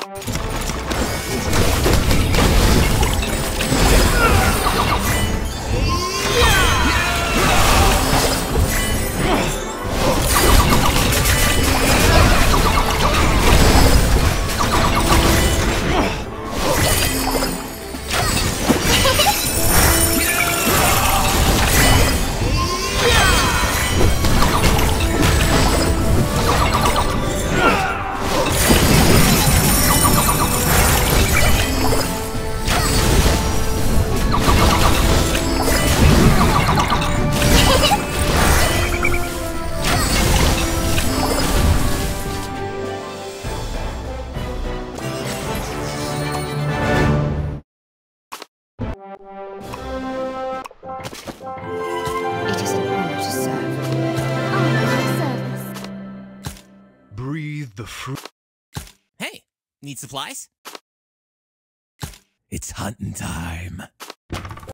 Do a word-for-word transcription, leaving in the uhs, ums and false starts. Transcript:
It is an honor to serve. Oh, service. Breathe the fruit. Hey, need supplies? It's hunting time.